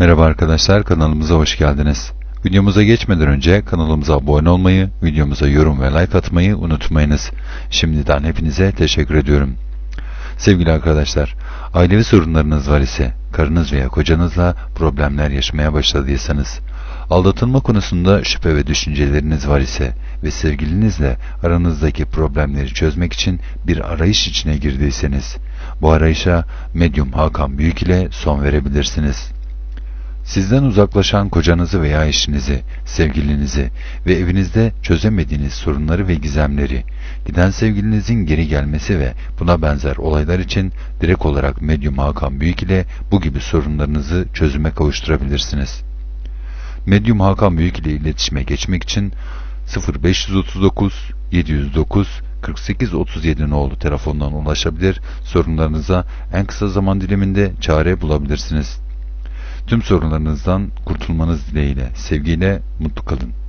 Merhaba arkadaşlar, kanalımıza hoş geldiniz. Videomuza geçmeden önce kanalımıza abone olmayı, videomuza yorum ve like atmayı unutmayınız. Şimdiden hepinize teşekkür ediyorum. Sevgili arkadaşlar, ailevi sorunlarınız var ise, karınız veya kocanızla problemler yaşamaya başladıysanız, aldatılma konusunda şüphe ve düşünceleriniz var ise ve sevgilinizle aranızdaki problemleri çözmek için bir arayış içine girdiyseniz, bu arayışa Medyum Hakan Büyük ile son verebilirsiniz. Sizden uzaklaşan kocanızı veya eşinizi, sevgilinizi ve evinizde çözemediğiniz sorunları ve gizemleri, giden sevgilinizin geri gelmesi ve buna benzer olaylar için direkt olarak Medyum Hakan Büyük ile bu gibi sorunlarınızı çözüme kavuşturabilirsiniz. Medyum Hakan Büyük ile iletişime geçmek için 0539 709 48 37 nolu telefondan ulaşabilir, sorunlarınıza en kısa zaman diliminde çare bulabilirsiniz. Tüm sorunlarınızdan kurtulmanız dileğiyle, sevgiyle, mutlu kalın.